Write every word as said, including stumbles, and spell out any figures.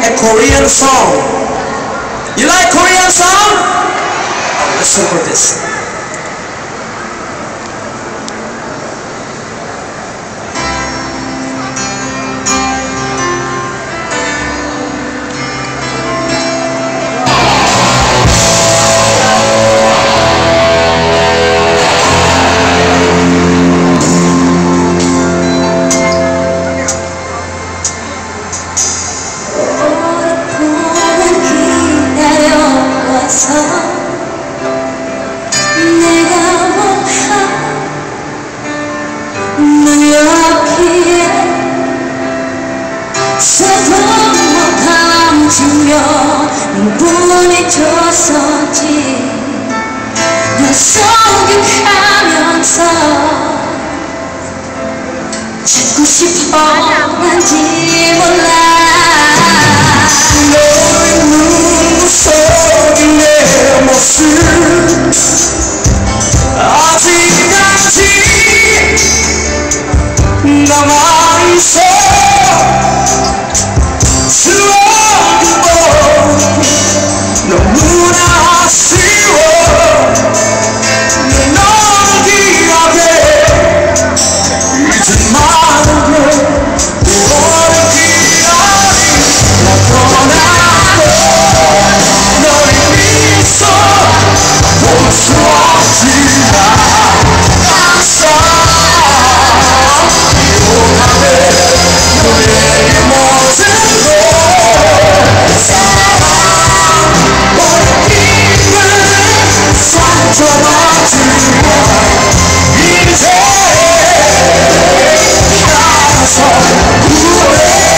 a Korean song. You like Korean song? Oh, listen for this. 눈이 졌었지 널 속삭하면서 찾고 싶었는지 몰라 너의 눈 속에 내 모습 아직까지 남아있어 너무나 아쉬워 내 너를 기억해 이제 말해 오래 기다린 나 떠나고 너의 미소 볼 수 없지만 항상 기억하네 너의 모습도 이제 나서 후회